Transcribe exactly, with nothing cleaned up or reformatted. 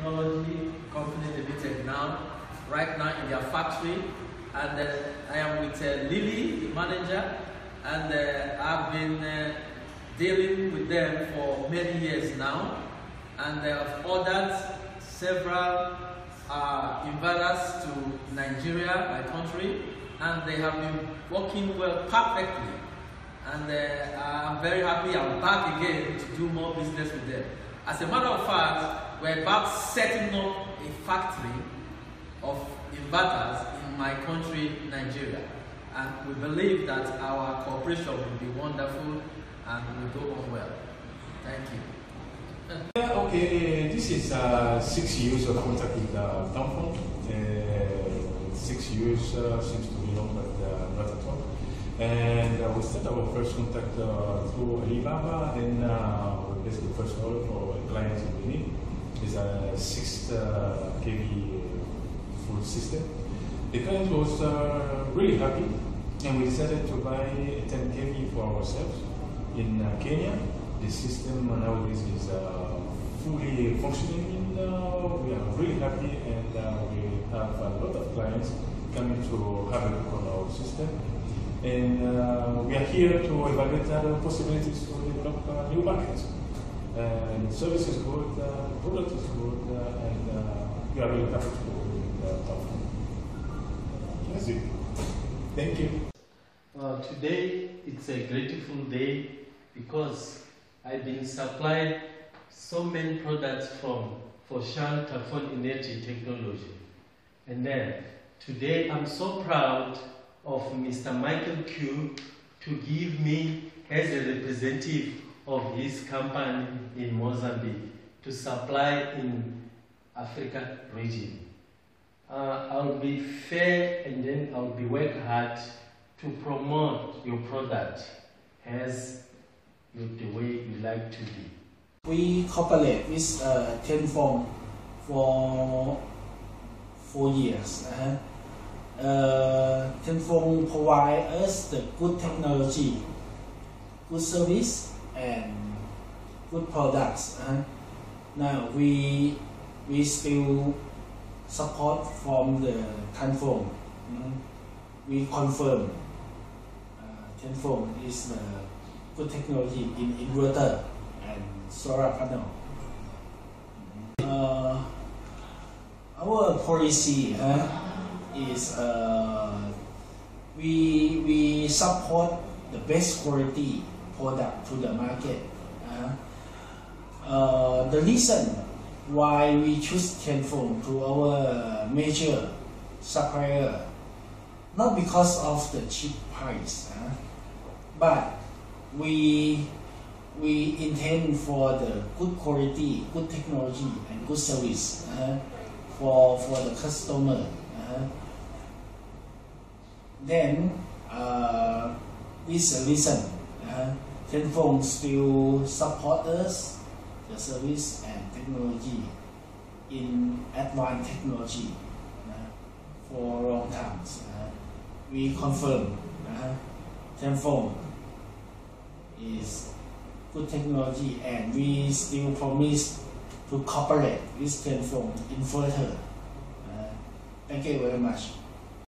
Technology Company Limited now, right now in their factory. And uh, I am with uh, Lily, the manager, and uh, I've been uh, dealing with them for many years now. And they have ordered several uh, inverters to Nigeria, my country, and they have been working well perfectly. And uh, I'm very happy I'm back again to do more business with them. As a matter of fact, we're about setting up a factory of inverters in my country, Nigeria. And we believe that our cooperation will be wonderful and will go on well. Thank you. Yeah, okay, this is uh, six years of contact with uh, Tanfon. Uh, six years uh, seems to be long, but uh, not at all. And uh, we started our first contact uh, through Alibaba, then uh, we placed the first order for a client in Benin. It's a six uh, K V full system. The client was uh, really happy, and we decided to buy a ten K V for ourselves in uh, Kenya. The system nowadays is uh, fully functioning, and uh, we are really happy, and uh, we have a lot of clients coming to have a look on our system. And uh, we are here to evaluate other possibilities to develop uh, new markets. And the service is good, uh, the product is good, uh, and uh, we are really happy to work with uh, Tanfon. That's it. Thank you. Uh, today it's a grateful day because I've been supplied so many products from Foshan Tanfon Energy Technology. And then today I'm so proud of Mister Michael Q to give me as a representative of his company in Mozambique to supply in Africa region. Uh, I'll be fair, and then I'll be work hard to promote your product as you, the way you like to be. We cooperate with uh, Tanfon for four years. Uh-huh. Uh, Tanfon provides us the good technology, good service, and good products. Uh, now we we still support from the Tanfon. Mm, we confirm uh, Tanfon is the good technology in inverter and solar panel. Uh, our policy. Uh, is uh, we we support the best quality product to the market. Uh, uh, the reason why we choose Tanfon to our major supplier, not because of the cheap price, uh, but we we intend for the good quality, good technology, and good service uh, for for the customer. Uh, Then, uh, this uh, reason, uh, Tanfon still support us, the service and technology in advanced technology uh, for long times. Uh, we confirm uh, Tanfon is good technology, and we still promise to cooperate with Tanfon in further. Uh, thank you very much.